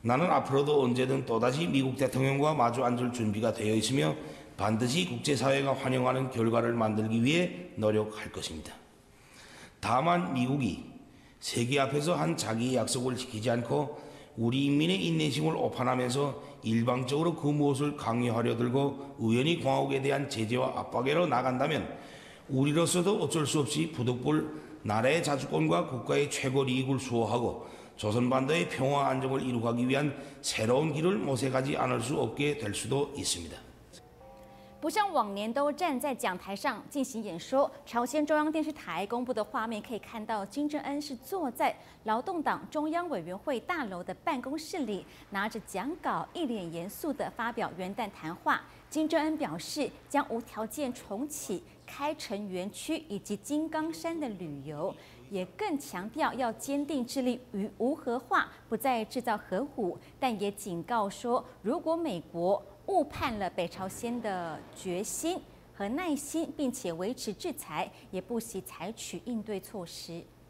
나는 앞으로도 언제든 또다시 미국 대통령과 마주 앉을 준비가 되어 있으며 반드시 국제사회가 환영하는 결과를 만들기 위해 노력할 것입니다. 다만 미국이 세계 앞에서 한 자기의 약속을 지키지 않고 우리 인민의 인내심을 오판하면서 일방적으로 그 무엇을 강요하려 들고 우연히 공화국에 대한 제재와 압박으로 나간다면 우리로서도 어쩔 수 없이 부득불 나라의 자주권과 국가의 최고利益을 수호하고 조선반도의 평화 안정을 이루기 위한 새로운 길을 모색하지 않을 수 없게 될 수도 있습니다. 不像往年都站在讲台上进行演说，朝鲜中央电视台公布的画面可以看到，金正恩是坐在劳动党中央委员会大楼的办公室里，拿着讲稿，一脸严肃地发表元旦谈话。金正恩表示，将无条件重启开城园区以及金刚山的旅游，也更强调要坚定致力于无核化，不再制造核武，但也警告说，如果美国误判了北朝鲜的决心和耐心，并且维持制裁，也不惜采取应对措施。